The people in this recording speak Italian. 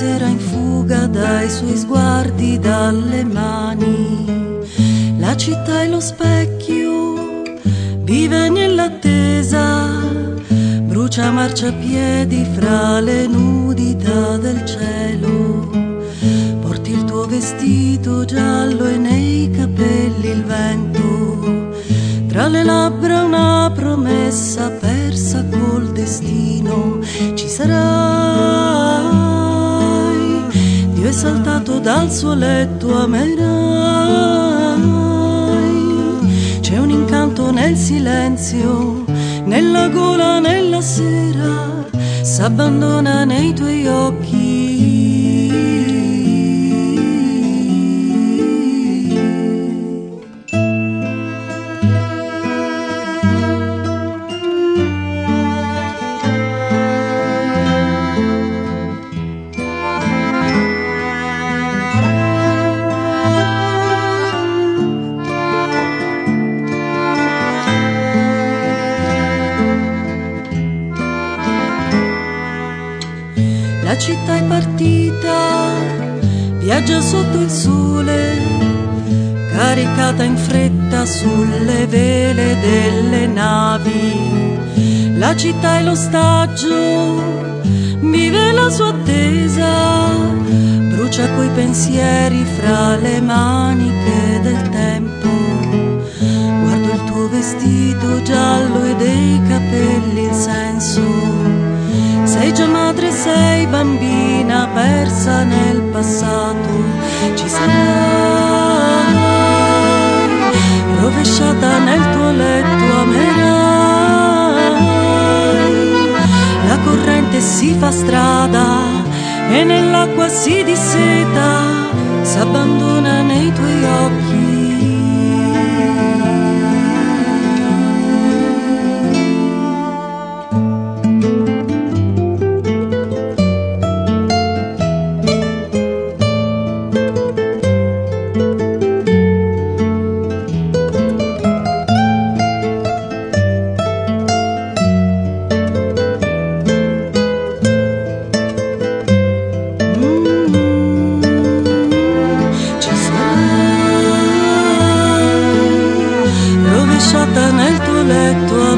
sera in fuga dai suoi sguardi, dalle mani. La città è lo specchio, vive nell'attesa, brucia a marciapiedi fra le nudità del cielo. Porti il tuo vestito giallo e nei capelli il vento, tra le labbra una promessa persa col destino. Ci sarai, Dio è saltato dal suo letto, amerai. C'è un incanto nel silenzio, nella gola, nella sera, s'abbandona nei tuoi occhi. La città è partita, viaggia sotto il sole, caricata in fretta sulle vele delle navi. La città è l'ostaggio, vive la sua attesa, brucia coi pensieri fra le maniche del tempo. Guardo il tuo vestito giallo e dei capelli il senso. Sei già madre, sei bambina, persa nel passato. Ci sarai, rovesciata nel tuo letto, amerai. La corrente si fa strada e nell'acqua si disseta, s'abbandona nei tuoi occhi. Nel tuo letto,